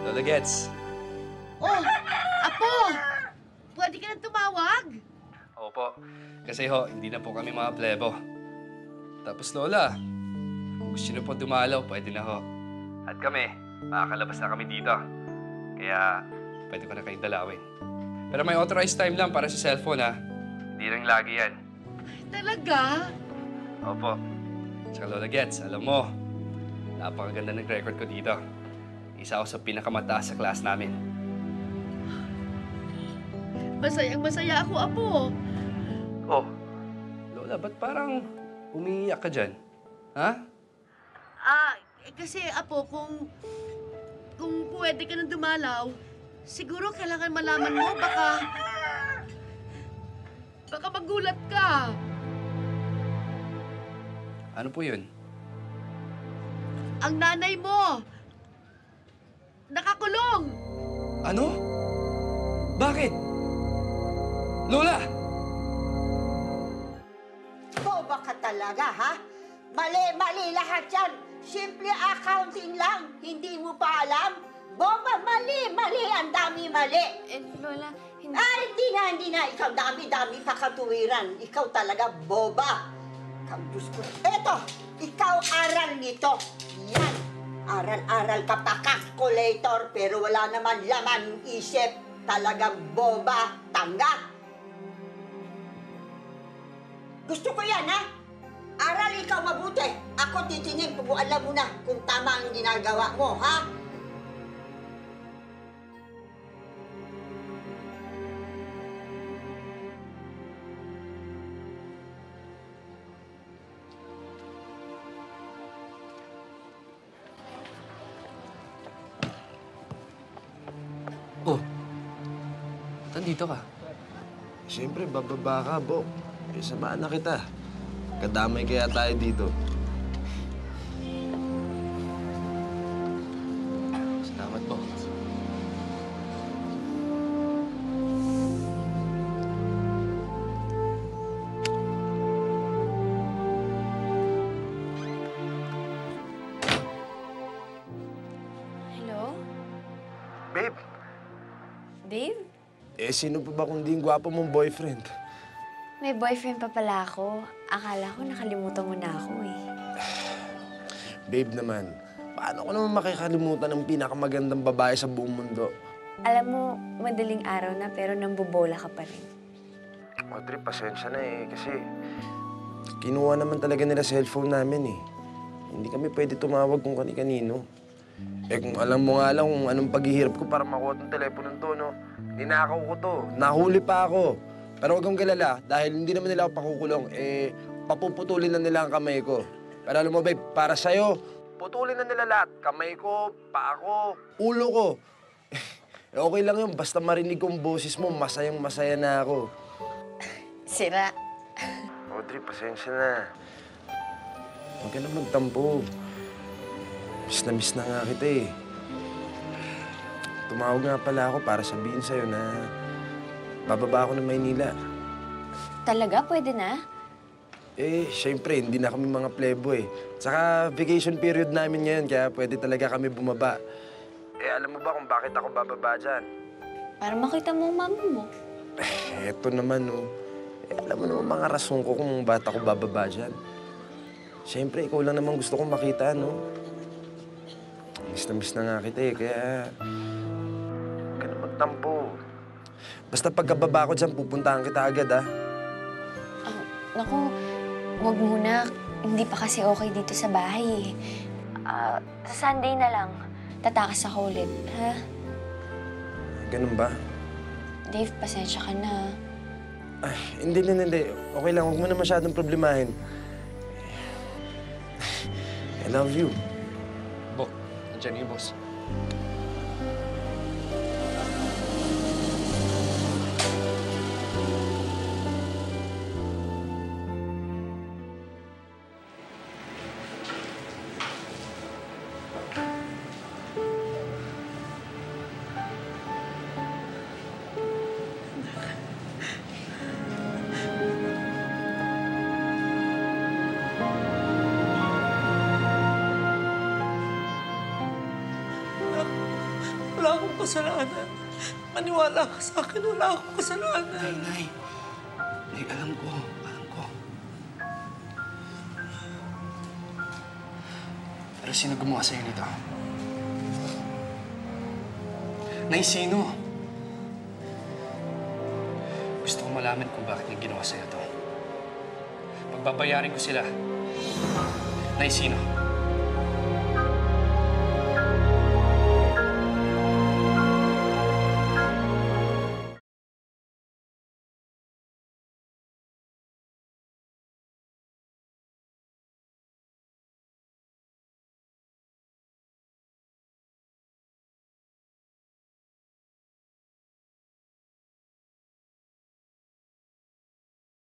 Lola Gets. Oh, Apo! Pwede ka nang tumawag? Opo. Kasi ho, hindi na po kami mga plebo. Tapos Lola, kung gusto niyo po dumalaw, pwede na ho. At kami, makakalabas na kami dito. Kaya, pwede ko na kayong dalawin. Pero may authorized time lang para sa cellphone, ha? Hindi lang lagi yan. Talaga? Opo. Tsaka Lola Gets, alam mo, napakaganda ng record ko dito. Isa ako sa pinakamataas sa class namin. Masayang-masaya ako, Apo. Oh, Lola, ba't parang umiiyak ka dyan? Ha? Kasi, Apo, kung pwede ka nang dumalaw, siguro kailangan malaman mo, baka magulat ka. Ano po yun? Ang nanay mo, nakakulong. Ano? Bakit? Lola! Boba ka talaga, ha? Mali lahat yan. Simple accounting lang. Hindi mo pa alam? Boba, mali. Ang dami mali. Lola, hindi... Hindi na. Ikaw, dami pa katuwiran. Ikaw talaga, boba. Ikaw, Diyos ko. Eto, ikaw aral nito. Yan. Aral ka pa, calculator, pero wala naman laman isip. Talagang boba, tanga. Gusto ko yan, ha? Aral ikaw mabuti. Ako titingin kung alam mo na kung tama ang ginagawa mo, ha? Oh, nandito ka. Siyempre, bababa ka, Bo. Eh, samahan na kita. Kadamay kaya tayo dito. Salamat po. Hello? Babe, Dave? sino pa ba kundi yung gwapo mong boyfriend? May boyfriend pa pala ako. Akala ko nakalimutan mo na ako eh. Babe naman, paano ko naman makikalimutan ang pinakamagandang babae sa buong mundo? Alam mo, madaling araw na pero nambobola ka pa rin. Audrey, pasensya na kasi kinuha naman talaga nila cellphone namin eh. Hindi kami pwede tumawag kung kani-kanino. Kung alam mo nga lang kung anong paghihirap ko para makuha tong telepono to, no? Ninakaw ko to. Nahuli pa ako. Pero huwag kang galala, dahil hindi naman nila ako pakukulong, papuputulin na nila ang kamay ko. Pero alam mo, babe, para sa'yo, putulin na nila lahat. Kamay ko, paa ko, ulo ko. Okay lang yun, basta marinig kong boses mo, masayang-masaya na ako. Sira. Audrey, pasensya na. Huwag ka na magtampo. Miss na nga kita eh. Tumawag nga pala ako para sabihin sa'yo na bababa ako ng Maynila. Talaga? Pwede na? Siyempre, hindi na kami mga plebo eh. Tsaka vacation period namin ngayon, kaya pwede talaga kami bumaba. Alam mo ba kung bakit ako bababa dyan? Para makita mo ang mama mo. Eto naman, no. Alam mo naman mga rason ko kung ba't ako bababa dyan. Siyempre, ikaw lang naman gusto kong makita, no? Miss na nga kita eh, kaya... Huwag ka na magtampo. Basta pagkababa ko dyan, pupuntahan kita agad, ha? Naku, wag muna. Hindi pa kasi okay dito sa bahay eh. Sa Sunday na lang, tatakas ako ulit, ha? Ganun ba? Dave, pasensya ka na. Ay, hindi. Okay lang, huwag mo na masyadong problemahin. I love you. Bo, nandiyan yung boss. kasalanan. Maniwala ka sa akin, wala akong kasalanan. Nay, alam ko. Pero sino gumawa sa'yo nito? Nay, sino? Gusto ko malaman kung bakit niya ginawa sa'yo to. Pagbabayarin ko sila. Nay, sino?